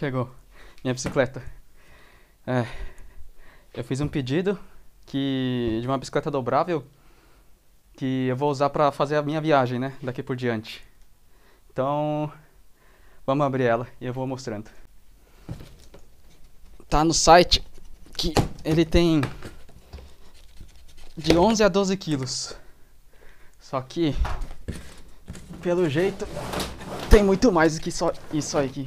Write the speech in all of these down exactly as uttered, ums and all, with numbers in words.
Chegou minha bicicleta. É, eu fiz um pedido que de uma bicicleta dobrável que eu vou usar pra fazer a minha viagem, né? Daqui por diante. Então, vamos abrir ela e eu vou mostrando. Tá no site que ele tem de onze a doze quilos. Só que, pelo jeito, tem muito mais do que só isso aqui.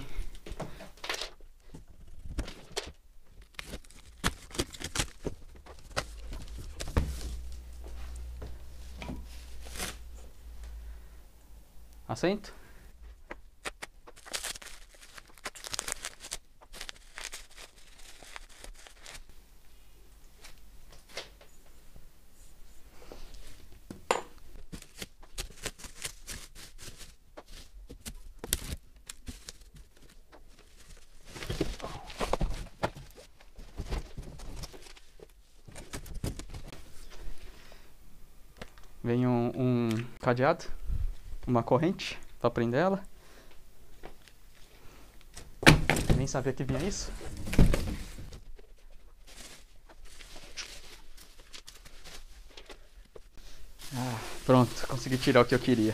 Assento? Vem um, um cadeado, uma corrente pra prender ela. Nem sabia que vinha isso. Ah, pronto, consegui tirar o que eu queria.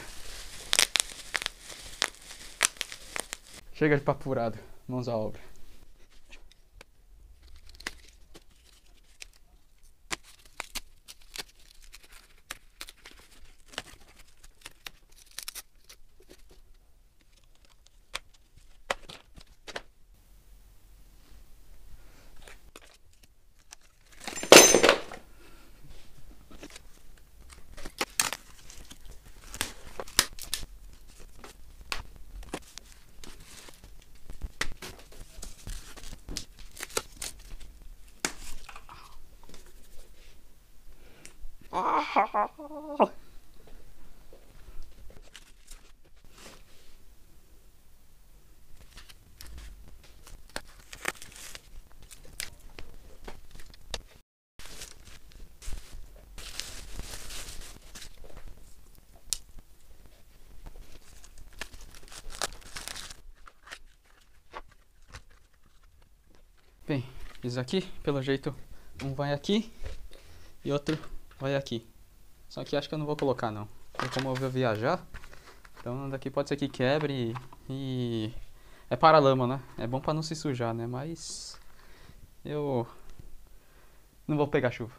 Chega de papo furado, mãos à obra. Bem, isso aqui, pelo jeito, um vai aqui e outro vai aqui. Só que acho que eu não vou colocar não. Porque como eu vou viajar, então daqui pode ser que quebre e... É para-lama, né? É bom pra não se sujar, né? Mas... Eu... Não vou pegar chuva.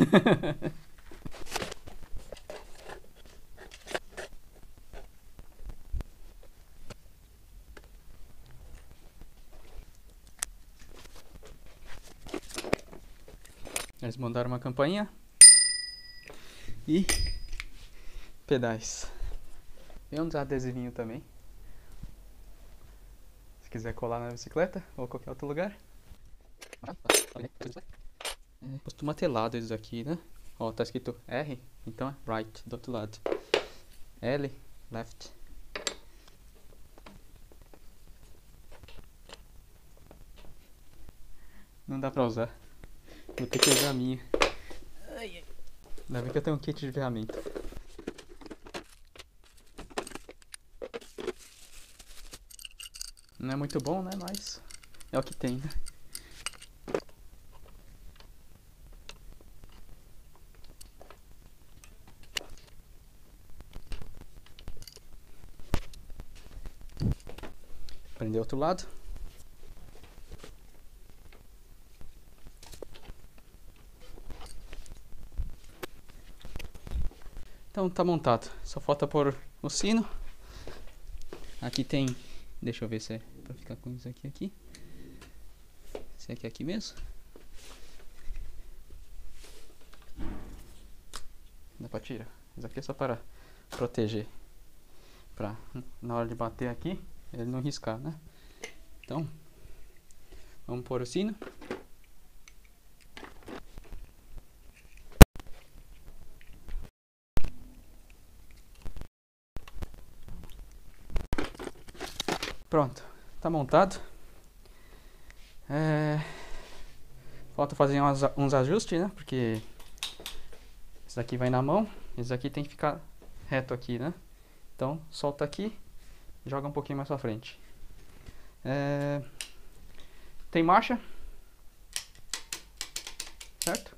Eles mandaram uma campainha e pedais. Tem uns adesivinhos também. Se quiser colar na bicicleta ou qualquer outro lugar. É, costuma ter lado isso aqui, né? Ó, tá escrito R, então é right do outro lado. L, left. Não dá pra usar. Vou ter que usar a minha. Ainda bem que eu tenho um kit de ferramenta. Não é muito bom, né? Mas é o que tem, né? Prender outro lado. Então tá montado, só falta pôr o sino. Aqui tem, deixa eu ver se é pra ficar com isso aqui aqui. Esse aqui é aqui mesmo. Dá pra tirar. Isso aqui é só para proteger, pra na hora de bater aqui ele não riscar, né? Então vamos pôr o sino. Pronto, tá montado. É... Falta fazer uns, uns ajustes, né? Porque esse daqui vai na mão, esse aqui tem que ficar reto aqui, né? Então solta aqui, joga um pouquinho mais pra frente. É... tem marcha, certo?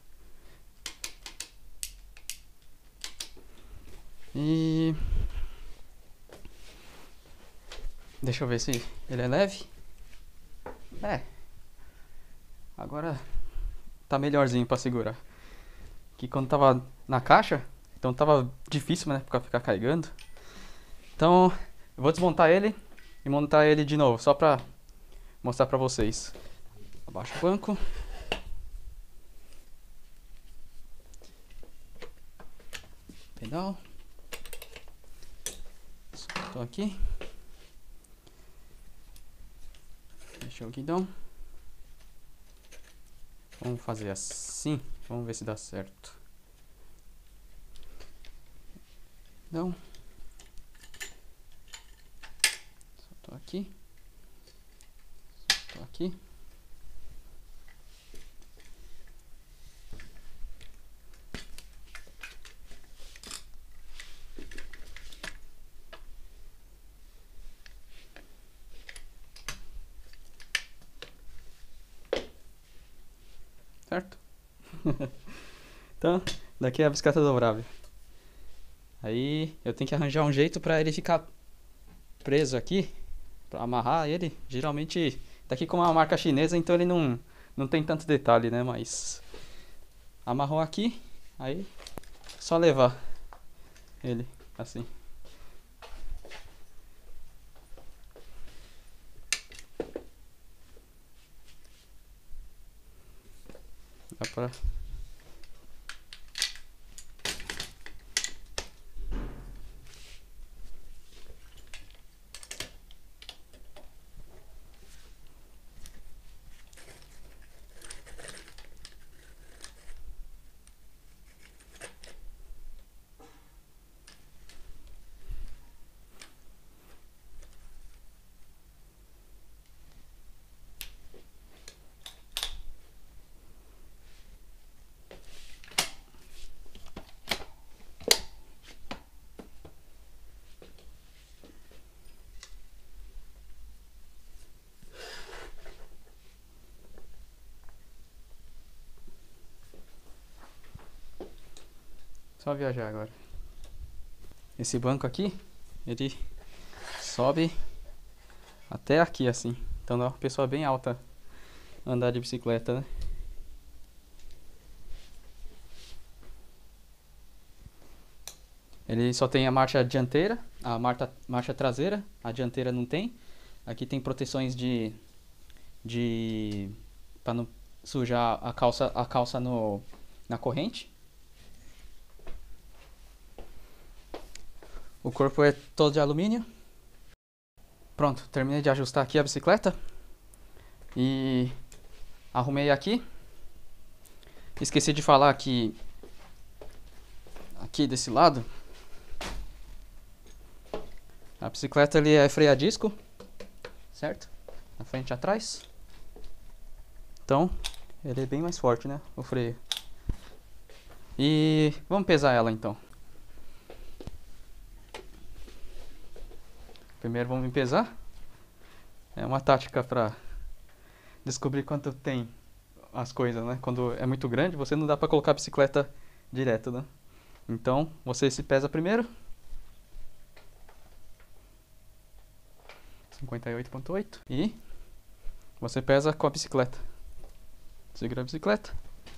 E deixa eu ver se ele é leve. É. Agora tá melhorzinho pra segurar. Que quando tava na caixa, então tava difícil, né, pra ficar carregando. Então, eu vou desmontar ele e montar ele de novo, só pra mostrar pra vocês. Abaixa o banco. Pedal. Soltou aqui. Deixa o guidão. Vamos fazer assim. Vamos ver se dá certo. Então, soltou aqui. Soltou aqui. Certo? Então, daqui é a bicicleta dobrável. Aí eu tenho que arranjar um jeito pra ele ficar preso aqui, pra amarrar ele. Geralmente, daqui como é uma marca chinesa, então ele não, não tem tanto detalhe, né? Mas amarrou aqui, aí só levar ele assim. Dá pra... Só viajar agora. Esse banco aqui, ele sobe até aqui assim. Então dá uma pessoa bem alta andar de bicicleta, né? Ele só tem a marcha dianteira, a marcha, marcha traseira, a dianteira não tem. Aqui tem proteções de de para não sujar a calça a calça no na corrente. O corpo é todo de alumínio. Pronto, terminei de ajustar aqui a bicicleta. E arrumei aqui. Esqueci de falar que aqui desse lado a bicicleta ele é freio a disco, certo? Na frente e atrás. Então, ele é bem mais forte, né? O freio. E vamos pesar ela então. Primeiro vamos me pesar. É uma tática para descobrir quanto tem as coisas, né? Quando é muito grande, você não dá para colocar a bicicleta direto, né? Então, você se pesa primeiro. cinquenta e oito ponto oito. E você pesa com a bicicleta. Segura a bicicleta.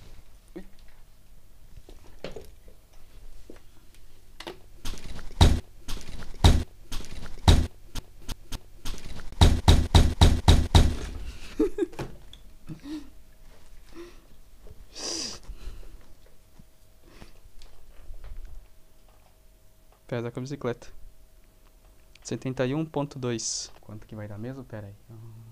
Pesa com a bicicleta. setenta e um ponto dois. Quanto que vai dar mesmo? Pera aí.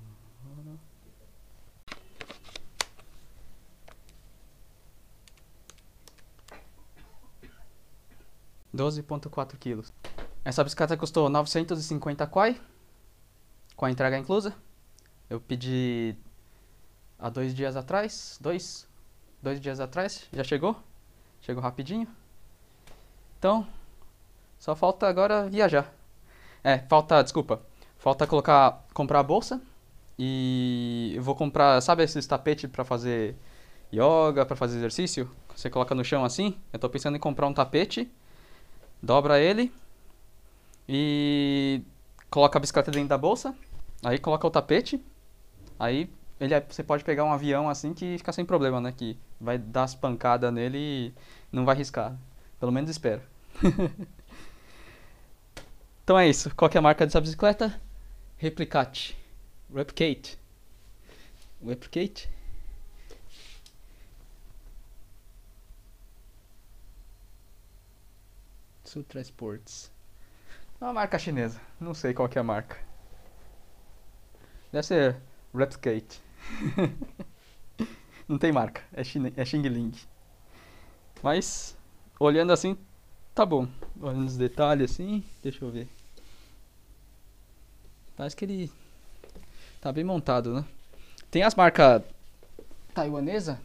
doze ponto quatro quilos. Essa bicicleta custou novecentos e cinquenta kwai, com a entrega inclusa. Eu pedi há dois dias atrás. Dois? Dois dias atrás. Já chegou. Chegou rapidinho. Então, só falta agora viajar. É, falta, desculpa. Falta colocar, comprar a bolsa E eu vou comprar, sabe esses tapetes pra fazer yoga, pra fazer exercício? Você coloca no chão assim. Eu tô pensando em comprar um tapete, dobra ele e coloca a bicicleta dentro da bolsa. Aí coloca o tapete. Aí ele, você pode pegar um avião assim que fica sem problema, né? Que vai dar as pancadas nele e não vai riscar. Pelo menos espero. Então é isso. Qual que é a marca dessa bicicleta? Replicate. Replicate. Replicate. Sutra Sports. É uma marca chinesa. Não sei qual que é a marca. Deve ser Replicate. Não tem marca. É, chine... é Xing Ling. Mas, olhando assim, tá bom. Olhando os detalhes assim, deixa eu ver. Parece que ele tá bem montado, né? Tem as marcas taiwanesa.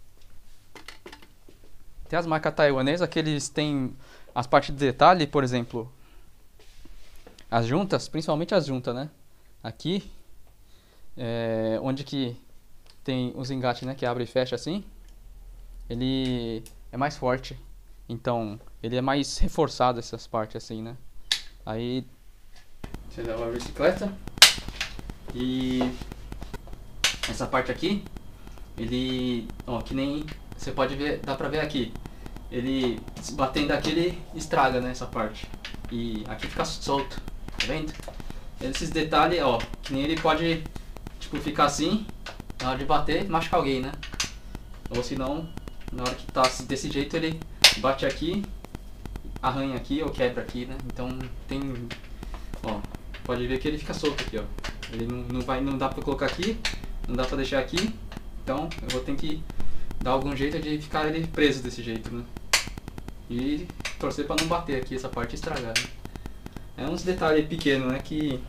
Tem as marcas taiwanesa que eles têm as partes de detalhe, por exemplo, as juntas, principalmente as juntas, né? Aqui, é, onde que tem os engates, né? Que abre e fecha assim. Ele é mais forte. Então, ele é mais reforçado essas partes assim, né? Aí, você leva a bicicleta. E essa parte aqui, ele, ó, que nem você pode ver, dá pra ver aqui. Ele batendo aqui, ele estraga, né, essa parte. E aqui fica solto, tá vendo? Esses detalhes, ó, que nem ele pode, tipo, ficar assim, na hora de bater, machucar alguém, né? Ou se não, na hora que tá desse jeito, ele bate aqui, arranha aqui ou quebra aqui, né? Então tem, ó, pode ver que ele fica solto aqui, ó. Ele não, não vai, não dá pra colocar aqui, não dá pra deixar aqui. Então eu vou ter que dar algum jeito de ficar ele preso desse jeito, né? E torcer pra não bater aqui essa parte e estragar, né? É uns detalhes pequenos, né, que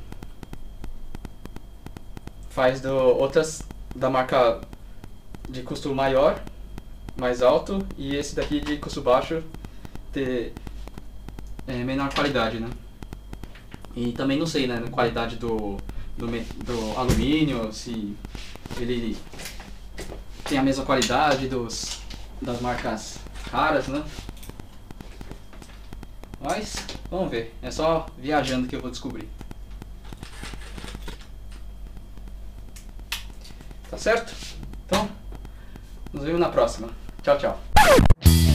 faz do, outras da marca de custo maior, mais alto, e esse daqui de custo baixo ter é, menor qualidade, né? E também não sei, né, a qualidade do, do, do alumínio, se ele tem a mesma qualidade dos, das marcas caras, né? Mas, vamos ver. É só viajando que eu vou descobrir. Tá certo? Então, nos vemos na próxima. Tchau, tchau.